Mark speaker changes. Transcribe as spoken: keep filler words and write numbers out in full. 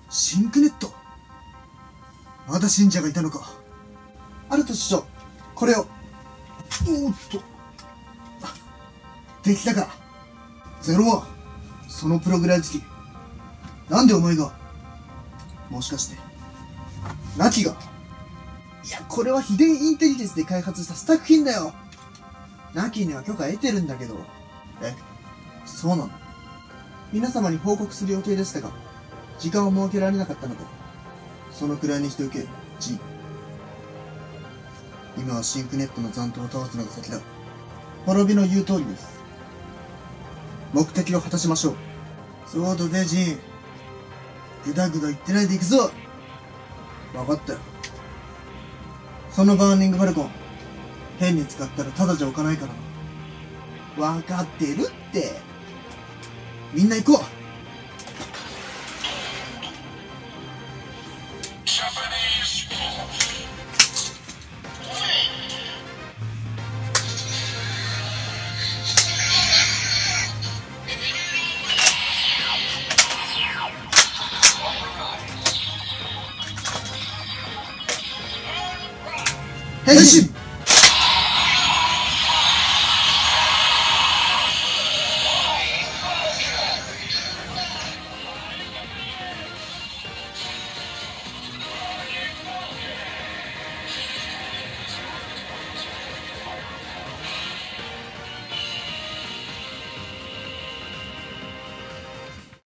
Speaker 1: シンクネット。まだ信者がいたのか。あると師匠、これを。おっと。できたか。ゼロワン、そのプログラム付き。なんでお前が。もしかして、ナキが。いや、これは秘伝インテリジェンスで開発したスタッフ品だよ。ナキには許可得てるんだけど。え、そうなの？皆様に報告する予定でしたが、時間を設けられなかったので、そのくらいにしておけ、ジン。今はシンクネットの残党を倒すのが先だ。滅びの言う通りです。目的を果たしましょう。そうだぜ、ジン。ぐだぐだ言ってないで行くぞ。わかったよ。そのバーニングファルコン、変に使ったらただじゃ置かないからな。わかってるって。みんな行こう。変身。